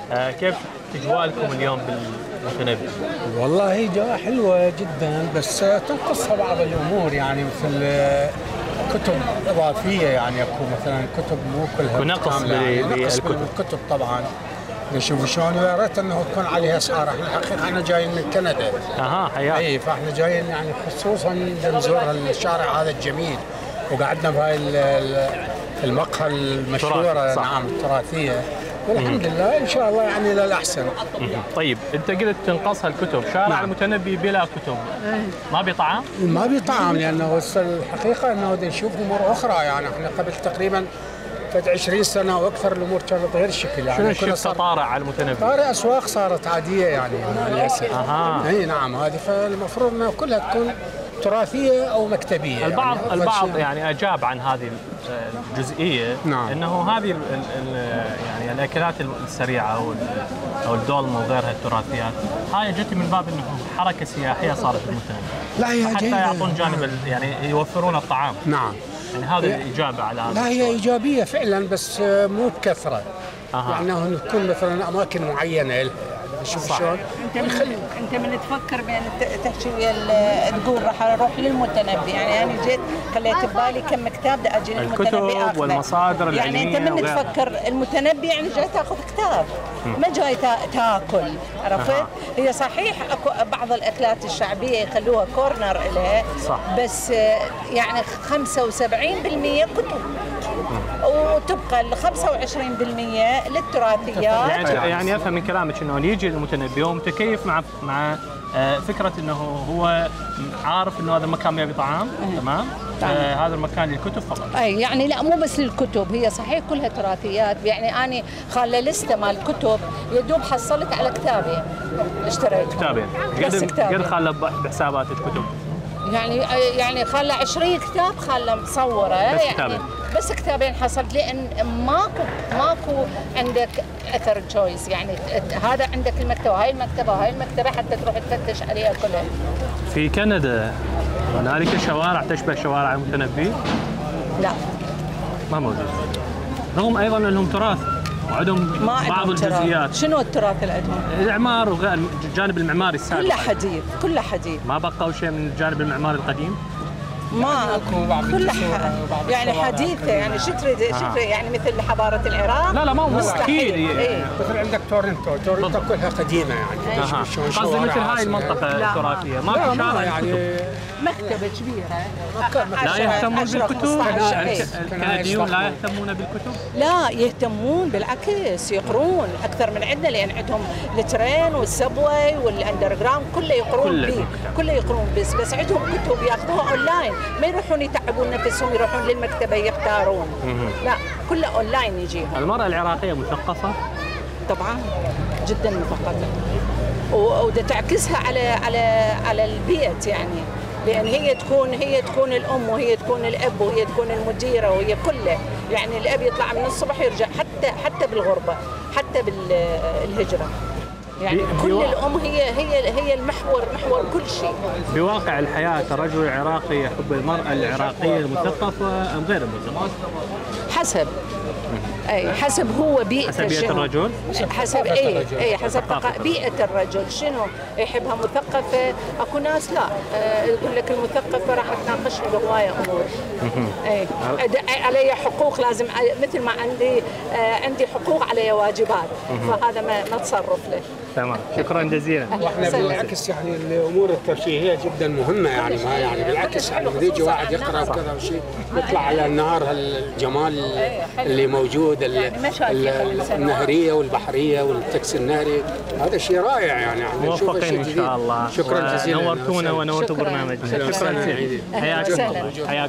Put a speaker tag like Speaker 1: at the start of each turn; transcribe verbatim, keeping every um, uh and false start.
Speaker 1: آه كيف اجوالكم اليوم بالمتنبي؟
Speaker 2: والله جوها حلوه جدا، بس تنقصها بعض الامور، يعني مثل كتب اضافيه، يعني اكو مثلا كتب مو كلها
Speaker 1: ونقص
Speaker 2: بالكتب الكتب طبعا. نشوف شلون، ويا ريت انه تكون عليها اسعار. احنا الحقيقه احنا جايين من كندا.
Speaker 1: اها حياك.
Speaker 2: اي فاحنا جايين يعني خصوصا نزور الشارع هذا الجميل، وقعدنا بهاي المقهى المشهوره. نعم التراثيه، والحمد لله ان شاء الله يعني للاحسن.
Speaker 1: طيب انت قلت تنقصها الكتب، شارع نعم. المتنبي بلا كتب، ما بي طعام؟
Speaker 2: ما بي طعام، لانه الحقيقه انه نشوف امور اخرى. يعني احنا قبل تقريبا عشرين سنه واكثر الامور كانت غير الشكل. يعني
Speaker 1: شنو شفت طارئ على المتنبي؟
Speaker 2: طارئ اسواق صارت عاديه يعني للاسف.
Speaker 1: اها
Speaker 2: اي نعم، هذه فالمفروض انها كلها تكون تراثيه او مكتبيه.
Speaker 1: البعض
Speaker 2: يعني
Speaker 1: البعض يعني اجاب عن هذه الجزئيه.
Speaker 2: نعم.
Speaker 1: انه هذه ال ال يعني الاكلات السريعه او او الدولمه وغيرها التراثيات، هاي جت من باب انه حركه سياحيه صارت في المتنبي.
Speaker 2: لا هي
Speaker 1: حتى يعطون جانب يعني يوفرون الطعام.
Speaker 2: نعم.
Speaker 1: يعني هذه الاجابه على هذا.
Speaker 2: لا هي ايجابيه فعلا، بس مو بكثره.
Speaker 1: أه.
Speaker 2: يعني انه تكون مثلا اماكن معينه لها. شوف شلون
Speaker 3: انت من انت من تفكر بين تحكي تقول راح اروح للمتنبي، يعني انا جيت خليت ببالي كم كتاب بدي اجي للمتنبي
Speaker 1: الكتب والمصادر العلميه.
Speaker 3: يعني انت من تفكر المتنبي يعني جاي تاخذ كتاب، ما جاي تاكل، عرفت؟ أه. هي صحيح اكو بعض الاكلات الشعبيه يخلوها كورنر لها،
Speaker 1: صح.
Speaker 3: بس يعني خمسة وسبعين بالمئة كتب، وتبقى ال خمسة وعشرين بالمئة للتراثيات.
Speaker 1: يعني يعني افهم من كلامك انه يجي المتنبي هو متكيف مع مع فكره انه هو عارف انه هذا المكان ما يبي طعام، تمام؟ آه هذا المكان للكتب فقط.
Speaker 3: اي يعني لا مو بس للكتب، هي صحيح كلها تراثيات. يعني انا خاله لسته مال الكتب يدوب حصلت على كتابين اشتريت
Speaker 1: كتابين. قد قد خاله بحسابات الكتب؟
Speaker 3: يعني يعني خاله عشرين كتاب خاله مصوره.
Speaker 1: بس
Speaker 3: يعني
Speaker 1: كتابين.
Speaker 3: بس كتابين حصلت، لان ماكو ماكو عندك اثر تشويس. يعني هذا عندك المكتبه، هاي المكتبه، هاي المكتبه، حتى تروح تفتش عليها كلها.
Speaker 1: في كندا هنالك شوارع تشبه شوارع المتنبي؟
Speaker 3: لا
Speaker 1: ما موجود، رغم ايضا انهم تراث وعندهم بعض الجزئيات.
Speaker 3: شنو التراث اللي عندهم؟
Speaker 1: الاعمار والجانب المعماري السابق
Speaker 3: كله حديث، كله حديث.
Speaker 1: ما بقوا شيء من الجانب المعماري القديم؟
Speaker 3: ما اكو كلها يعني حديثه. يعني شو تريد شو تريد يعني مثل حضاره العراق؟
Speaker 1: لا لا ما هو اكيد.
Speaker 2: ايه. مثل عندك تورنتو، تورنتو كلها قديمه يعني.
Speaker 1: اها قصدي مثل هاي المنطقه التراثيه ما في شارع يعني
Speaker 3: مكتبه كبيره.
Speaker 1: لا يهتمون بالكتب؟ الكنديون لا يهتمون بالكتب؟
Speaker 3: لا يهتمون، بالعكس يقرون اكثر من عندنا، لان عندهم الترين والسبوي والاندر جراوند كله يقرون به، كله يقرون بس بس عندهم كتب ياخذوها اونلاين، ما يروحون يتعبون نفسهم يروحون للمكتبه يختارون. لا كله اونلاين يجيهم.
Speaker 1: المراه العراقيه مثقفه؟
Speaker 3: طبعا جدا مثقفه، وده تعكسها على على على البيت. يعني لان هي تكون هي تكون الام، وهي تكون الاب، وهي تكون المديره، وهي كله. يعني الاب يطلع من الصبح يرجع، حتى حتى بالغربه، حتى بالهجره. يعني كل الام هي هي هي المحور، محور كل شيء.
Speaker 1: بواقع الحياه الرجل العراقي يحب المراه العراقيه المثقفه ام غير المثقفه؟
Speaker 3: حسب اي حسب هو بيئته.
Speaker 1: حسب بيئه الرجل؟
Speaker 3: حسب اي اي حسب بيئه الرجل شنو يحبها. مثقفه اكو ناس لا يقول لك المثقفه راح تناقشني بهوايه امور. اي علي حقوق، لازم مثل ما عندي عندي حقوق علي واجبات، فهذا ما ما تصرف له.
Speaker 1: تمام، شكرا جزيلا.
Speaker 2: واحنا بالعكس يعني الامور الترفيهيه جدا مهمه. يعني ما يعني بالعكس يعني اذا يجي واحد يقرا وكذا وشيء يطلع على النهر الجمال اللي موجود، النهريه والبحريه والتاكسي النهري، هذا شيء رائع. يعني
Speaker 1: موفقين ان شاء الله.
Speaker 2: شكرا جزيلا،
Speaker 1: نورتونا ونورتوا برنامجنا. شكرا جزيلا، حياكم الله. حياكم.